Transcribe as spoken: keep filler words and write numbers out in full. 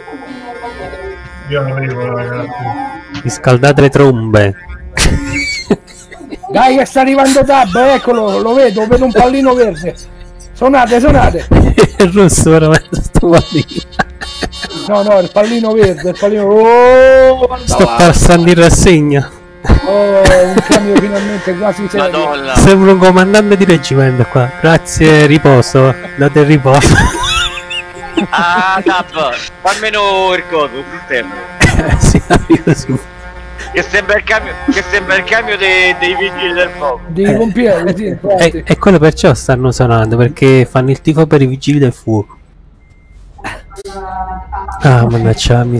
Io arrivo, ragazzi. Riscaldate le trombe. Dai che sta arrivando Tab, eccolo, lo vedo, vedo un pallino verde. Suonate, suonate. Il rosso veramente sto pallino. No, no, il pallino verde, il pallino... Oh, sto passando in rassegna. Oh, un cambio finalmente quasi serio. Madonna. Sembra un comandante di reggimento qua. Grazie, riposo. Date il riposo. Ah, Tab, fammelo il coso, il sistema. Sì, arrivo su. Che sembra il cambio, che sembra il cambio dei, dei vigili del fuoco. Dei pompieri, sì, infatti. E, e quello perciò stanno suonando, perché fanno il tifo per i vigili del fuoco. Ah, mannaggia, mi